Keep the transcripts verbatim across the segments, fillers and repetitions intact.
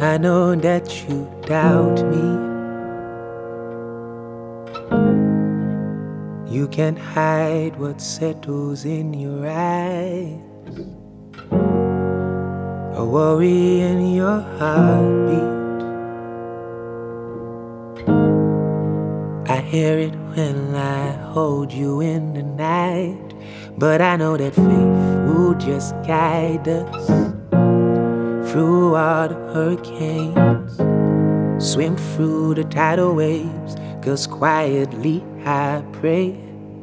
I know that you doubt me. You can't hide what settles in your eyes, a worry in your heartbeat. I hear it when I hold you in the night, but I know that faith will just guide us through all the hurricanes, swim through the tidal waves, 'cause quietly I pray.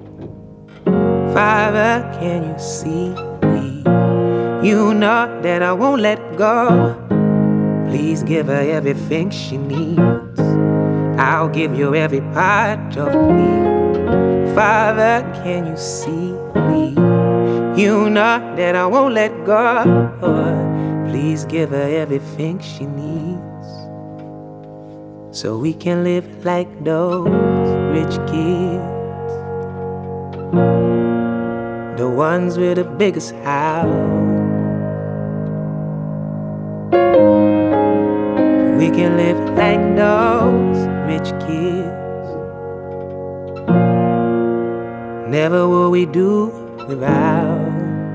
Father, can you see me? You know that I won't let go. Please give her everything she needs. I'll give you every part of me. Father, can you see me? You know that I won't let go. Please give her everything she needs, so we can live like those rich kids, the ones with the biggest house. We can live like those rich kids. Never will we do without.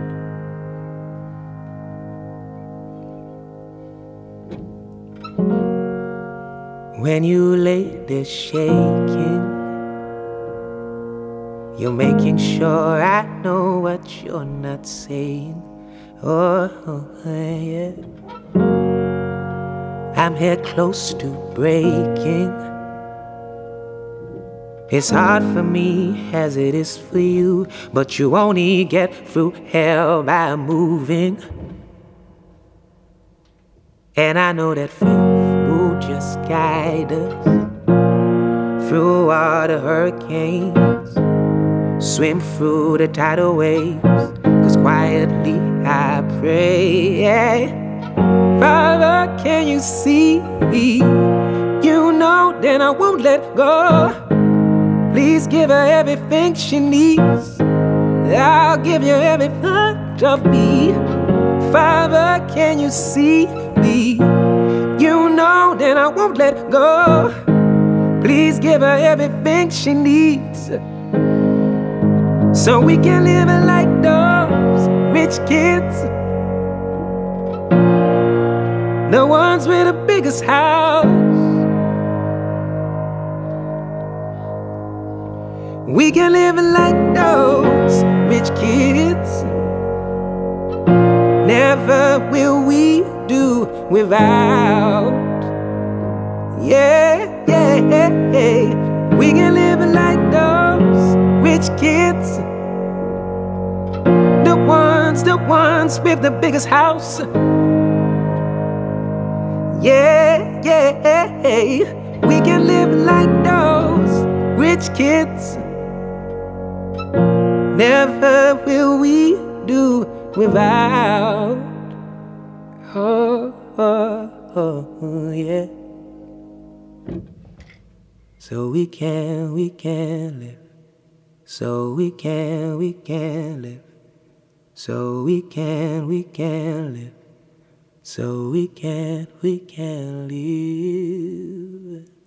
When you lay there shaking, you're making sure I know what you're not saying. Oh, yeah. I'm here close to breaking. It's hard for me as it is for you, but you only get through hell by moving. And I know that faith will just guide us through all the hurricanes, swim through the tidal waves, 'cause quietly I pray. Yeah. Father, can you see me? You know that I won't let go. Please give her everything she needs. I'll give you every part of me. Father, can you see me? You know that I won't let go. Please give her everything she needs, so we can live like those rich kids, the ones with the biggest house. We can live like those rich kids. Never will we do without. Yeah, yeah, yeah. We can live like those rich kids, the ones, the ones with the biggest house. Yeah, yeah, we can live like those rich kids. Never will we do without. Oh, oh, oh, yeah. So we can, we can live. So we can, we can live. So we can, we can live. So we can, we can live.